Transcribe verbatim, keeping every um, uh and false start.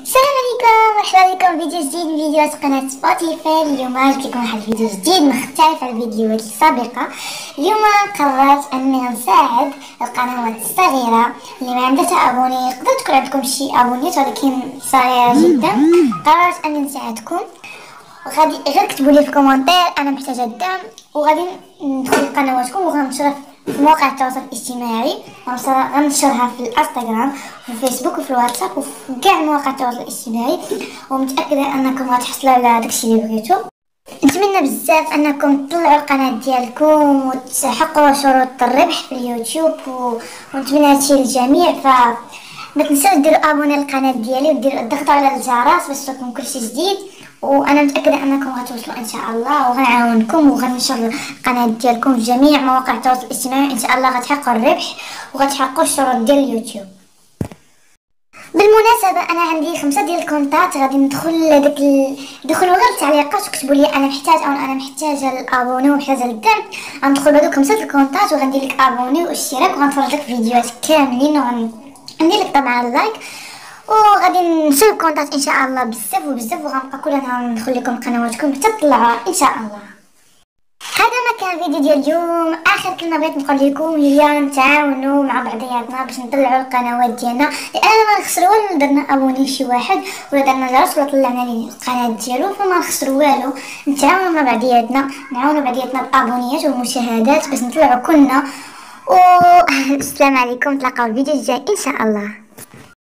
السلام عليكم، مرحبا بكم فيديو جديد من فيديوهات قناة سبوتيفاي. اليوم جبت لكم واحد الفيديو جديد مختلف على الفيديوهات السابقة. اليوم قررت اني نساعد القنوات الصغيرة اللي ما عندها ابوني. يقدر تكون عندكم شي ابونيات ولكن صغيرة جدا. قررت اني نساعدكم، وغادي غير كتبوا لي في الكومنتير انا محتاجة الدعم، وغادي ندخل لقنواتكم وغنشرها في مواقع التواصل الاجتماعي. غنشرها في الانستغرام وفي الفيسبوك وفي الواتساب وفي كاع مواقع التواصل الاجتماعي، ومتاكده انكم غتحصلوا على داكشي اللي بغيتو. نتمنى بزاف انكم تطلعوا القناه ديالكم وتحققوا شروط الربح في اليوتيوب، و... ونتمنى هادشي للجميع. ف ما تنساوش ديروا ابوني للقناه ديالي وديروا الضغط على الجرس باش توصلكم كلشي جديد، وانا متاكده انكم غتوصلوا ان شاء الله، وغنعاونكم وغننشر القناه ديالكم في جميع مواقع التواصل الاجتماعي. ان شاء الله غتحققوا الربح وغتحققوا الشروط ديال اليوتيوب. بالمناسبه انا عندي خمسه ديال الكونتات، غادي ندخل لداك ال... دخلوا غير التعليقات وكتبوا لي انا محتاج او انا محتاجه الابوني ومحتاجه الدعم. غندخل بهذوك خمسه الكونتات وغندير لك ابوني واشتراك، وغنفرج لك فيديوهات كاملين، وغندير لك طبعا اللايك، وغادي نشوف الكونتات ان شاء الله بزاف وبزاف، وغنبقى كل نهار ندخل لكم قنواتكم حتى تطلعوا ان شاء الله. هذا ما كان الفيديو ديال اليوم. اخر كلمه بغيت نقول لكم هي نتعاونوا مع بعضياتنا باش نطلعوا القنوات ديالنا، لاننا ما نخسروا والو. درنا ابوني شي واحد ولا درنا جرس ولا طلعنا ليه القناه ديالو، فما نخسروا والو. نتعاونوا مع بعضياتنا، نعاونوا بعضياتنا بالابونيات والمشاهدات باش نطلعوا كلنا. والسلام عليكم، تلاقاو الفيديو الجاي ان شاء الله.